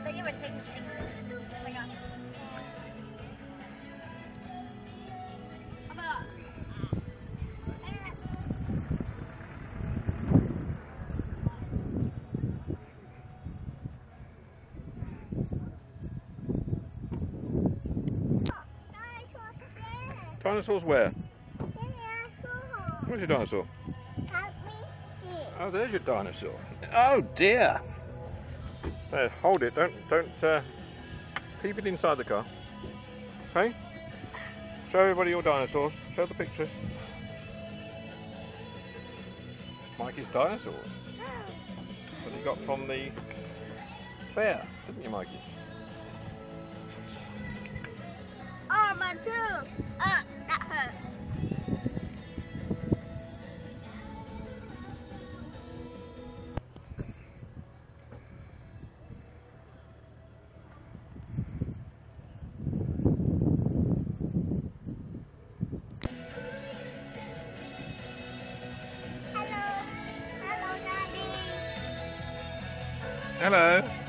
Dinosaurs where? Where's your dinosaur? Oh, there's your dinosaur. Oh dear. There, hold it. Don't. Keep it inside the car. Okay. Show everybody your dinosaurs. Show the pictures. Mikey's dinosaurs. That he got from the fair, didn't you, Mikey? Oh, my tooth! That hurt. Hello. Hello, Daddy. Hello.